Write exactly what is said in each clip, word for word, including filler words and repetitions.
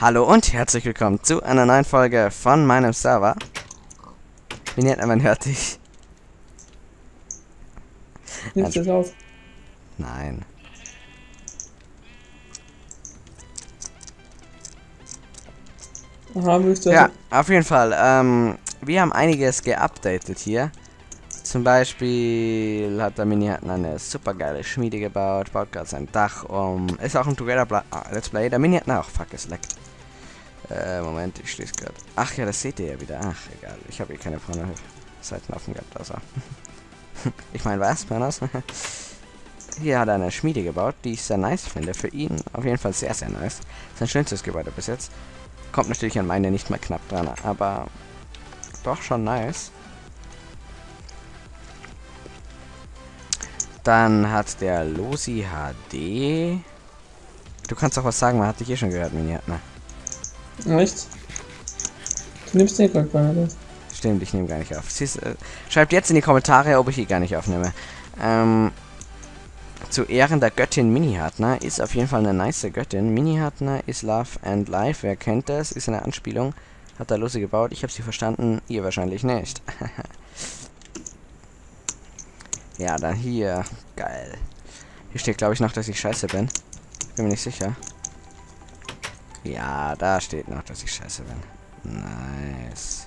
Hallo und herzlich willkommen zu einer neuen Folge von meinem Server. Wie nennt man, hört dich? Nimmst du das auf? Nein. Aha, willst du Ja, also? auf jeden Fall. Ähm, wir haben einiges geupdatet hier. Zum Beispiel hat der Mini hat eine super geile Schmiede gebaut, baut gerade sein Dach um. Ist auch ein Together Bla ah, Let's Play. Der Mini hat, na, auch fuck, es leckt. Äh, Moment, ich schließe gerade. Ach ja, das seht ihr ja wieder. Ach, egal. Ich habe hier keine Porno-Seiten offen gehabt, also. Ich meine, was, Panos? Hier hat er eine Schmiede gebaut, die ich sehr nice finde. Für ihn auf jeden Fall sehr, sehr nice. Sein schönstes Gebäude bis jetzt. Kommt natürlich an meine nicht mehr knapp dran, aber doch schon nice. Dann hat der Losi H D. Du kannst doch was sagen, man hat dich eh schon gehört, Mini. Ne? Echt? Du nimmst den gerade gar nicht. Stimmt, ich nehme gar nicht auf. Siehst, äh, schreibt jetzt in die Kommentare, ob ich hier gar nicht aufnehme. Ähm, zu Ehren der Göttin Minihartner ist auf jeden Fall eine nice Göttin. Minihartner is Love and Life. Wer kennt das? Ist eine Anspielung. Hat der Losi gebaut. Ich habe sie verstanden. Ihr wahrscheinlich nicht. Ja, dann hier. Geil. Hier steht, glaube ich, noch, dass ich scheiße bin. Bin mir nicht sicher. Ja, da steht noch, dass ich scheiße bin. Nice.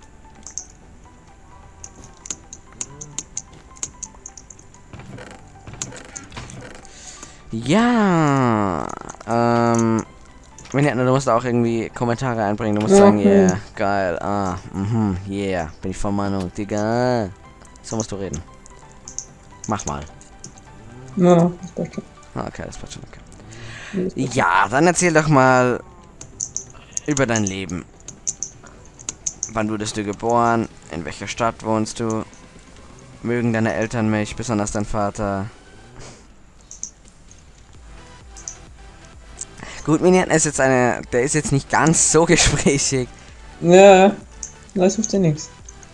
Ja. Ähm. Wenn du musst auch irgendwie Kommentare einbringen. Du musst Ja, sagen, okay. yeah, geil. Ah, mhm, yeah. Bin ich von Meinung, Digga. So musst du reden. Mach mal. Na, no, das passt schon. Okay, das passt schon. Okay. Das passt Ja, dann erzähl doch mal über dein Leben. Wann wurdest du geboren? In welcher Stadt wohnst du? Mögen deine Eltern mich, besonders dein Vater? Gut, Minion ist jetzt eine, der ist jetzt nicht ganz so gesprächig. schon. Ja, das verstehe nix.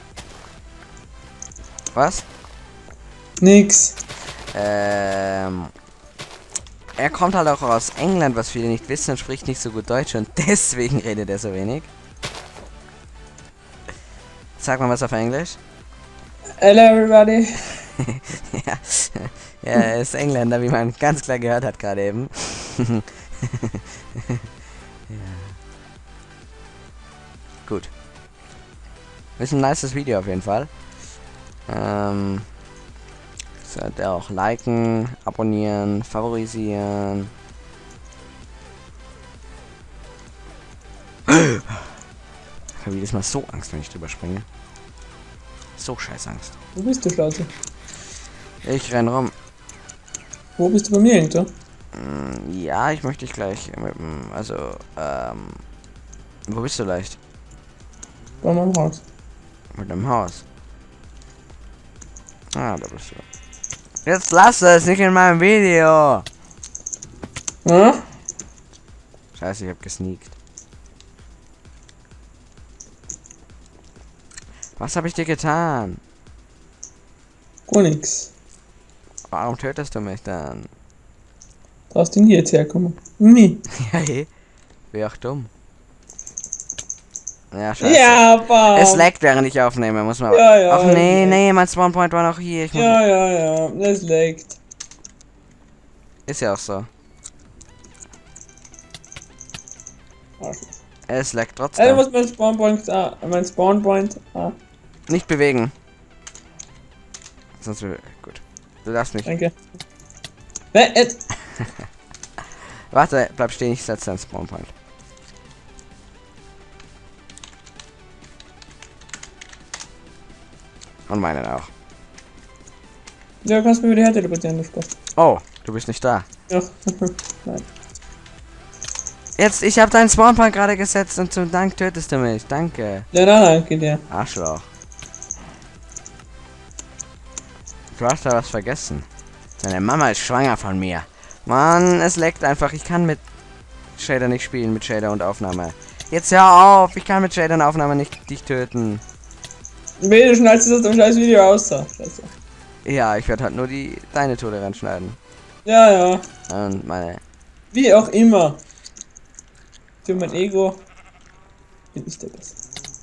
Was? Nix. Ähm, er kommt halt auch aus England, was viele nicht wissen, und spricht nicht so gut Deutsch und deswegen redet er so wenig. Sag mal was auf Englisch. Hello everybody. ja. ja, er ist Engländer, wie man ganz klar gehört hat gerade eben. ja. Gut. Ist ein nices Video auf jeden Fall. Ähm, sollt ihr auch liken, abonnieren, favorisieren. Ich habe jedes Mal so Angst, wenn ich drüber springe. So scheiß Angst. Wo bist du, Schlauze? Ich renn rum. Wo bist du bei mir hinter? Ja, ich möchte dich gleich mit dem, also, ähm, wo bist du leicht? Bei meinem Haus. Mit dem Haus. Ah, da bist du. Jetzt lass es, nicht in meinem Video. Hm? Scheiße, ich hab gesneakt. Was habe ich dir getan? Gar nix. Warum tötest du mich dann? Da hast du nie jetzt herkommen. Nie. Ja, eh. Wäre auch dumm. Ja, scheiße. Ja, aber. Es laggt, während ich aufnehme, muss man. Ja, ja, Ach nee, es nee, mein Spawnpoint war noch hier. Ich muss Ja, ja, ja. Das leckt. Ist ja auch so. Arschloch. Es laggt Ey, trotzdem. du musst mein Spawnpoint. Ah, mein Spawnpoint. Ah, Nicht bewegen. Sonst will. Gut. Du darfst mich. danke. Ne, jetzt. Warte, bleib stehen, ich setze deinen Spawnpoint. Und meinen auch. Ja, du kannst mir wieder her teleportieren, du Spaß. Oh, du bist nicht da. Ja. Nein. Jetzt, ich habe deinen Spawnpoint gerade gesetzt und zum Dank tötest du mich. Danke. Ja, nein, danke dir. Arschloch. Du hast da was vergessen. Deine Mama ist schwanger von mir. Mann, es leckt einfach. Ich kann mit Shader nicht spielen, mit Shader und Aufnahme. Jetzt hör auf. Ich kann mit Shader und Aufnahme nicht dich töten. Weh, du schneidest das aus dem scheiß Video aus. So. Scheiße. Ja, ich werde halt nur die deine Tode reinschneiden. Ja, ja. Und meine. Wie auch immer. Für mein Ego bin ich der Beste.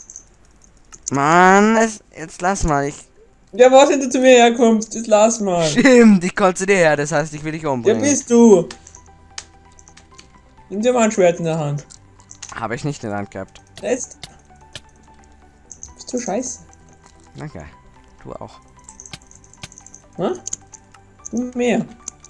Mann, es, jetzt lass mal. Ich, Ja, was, wenn du zu mir herkommst? Das lass mal. stimmt, ich komme zu dir her, das heißt, ich will dich Der umbringen. bist du. Nimm dir mal ein Schwert in der Hand. Habe ich nicht in der Hand gehabt. Jetzt. Bist du scheiße? Danke. Du auch. Hm? Du mehr.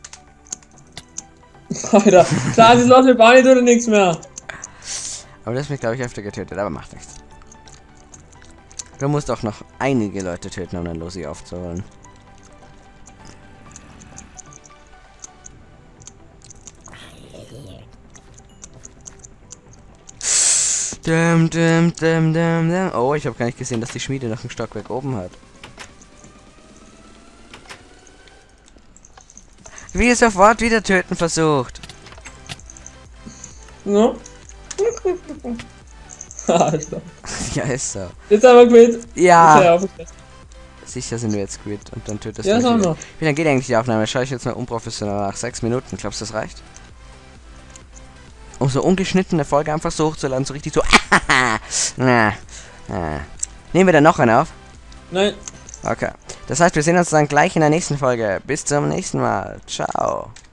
Alter, klar, das läuft mit Barney oder nichts mehr. Aber das hat mich, glaube ich, öfter getötet, aber macht nichts. Du musst auch noch einige Leute töten, um den Lucy aufzuholen. Dum, dum, dum, dum, dum. Oh, ich habe gar nicht gesehen, dass die Schmiede noch ein Stockwerk oben hat. Wie sofort wieder töten versucht. No? Alter. Ja, ist so. Jetzt aber quit. Ja. Ist ja Sicher sind wir jetzt quit und dann tötest Ja, du sag mich wieder. mal. Wie lange geht eigentlich die Aufnahme? Schaue ich jetzt mal unprofessionell nach. Sechs Minuten. Glaubst du, das reicht? Um so ungeschnittene Folge einfach so hochzuladen, so richtig so. Na, na. Nehmen wir dann noch eine auf? Nein. Okay. Das heißt, wir sehen uns dann gleich in der nächsten Folge. Bis zum nächsten Mal. Ciao.